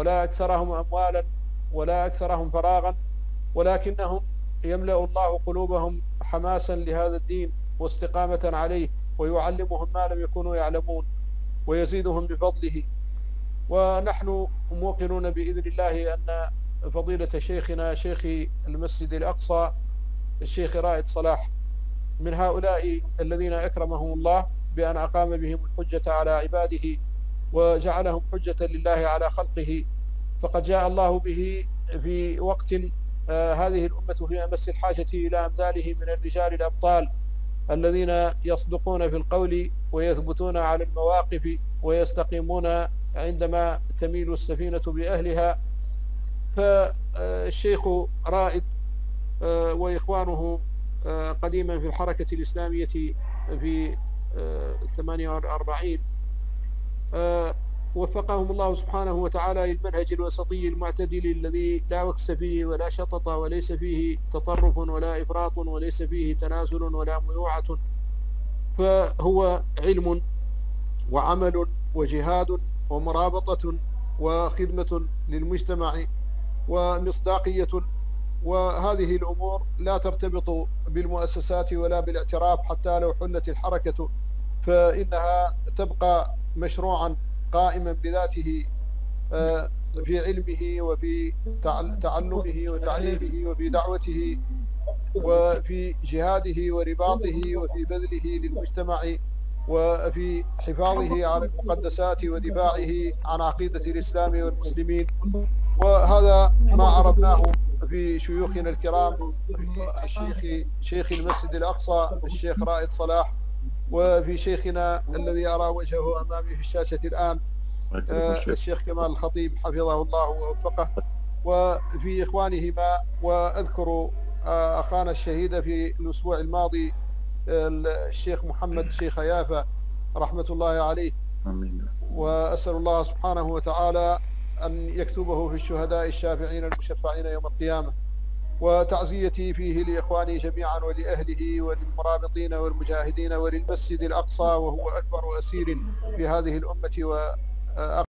ولا أكثرهم أموالا ولا أكثرهم فراغا، ولكنهم يملأ الله قلوبهم حماسا لهذا الدين واستقامة عليه، ويعلمهم ما لم يكونوا يعلمون ويزيدهم بفضله. ونحن موقنون بإذن الله أن فضيلة شيخنا شيخ المسجد الأقصى الشيخ رائد صلاح من هؤلاء الذين أكرمهم الله بأن أقام بهم الحجة على عباده وجعلهم حجة لله على خلقه. فقد جاء الله به في وقت هذه الأمة في أمس الحاجة إلى أمثاله من الرجال الأبطال الذين يصدقون في القول ويثبتون على المواقف ويستقيمون عندما تميل السفينة بأهلها. فالشيخ رائد وإخوانه قديما في الحركة الإسلامية في 48 وفقهم الله سبحانه وتعالى للمنهج الوسطي المعتدل الذي لا وكس فيه ولا شطط وليس فيه تطرف ولا إفراط وليس فيه تنازل ولا ميوعة. فهو علم وعمل وجهاد ومرابطة وخدمة للمجتمع ومصداقية، وهذه الأمور لا ترتبط بالمؤسسات ولا بالاعتراف. حتى لو حلت الحركة فإنها تبقى مشروعا قائما بذاته في علمه وفي تعلمه وتعليمه وفي دعوته وفي جهاده ورباطه وفي بذله للمجتمع وفي حفاظه على المقدسات ودفاعه عن عقيدة الإسلام والمسلمين. وهذا ما عرفناه في شيوخنا الكرام، في شيخ المسجد الأقصى الشيخ رائد صلاح، وفي شيخنا الذي أرى وجهه أمامي في الشاشة الآن الشيخ كمال الخطيب حفظه الله ووفقه، وفي إخوانهما. وأذكر أخانا الشهيد في الأسبوع الماضي الشيخ محمد الشيخ يافا رحمة الله عليه، وأسأل الله سبحانه وتعالى أن يكتبه في الشهداء الشافعين المشفعين يوم القيامة. وتعزيتي فيه لإخواني جميعا ولأهله وللمرابطين والمجاهدين وللمسجد الأقصى، وهو أكبر أسير في هذه الأمة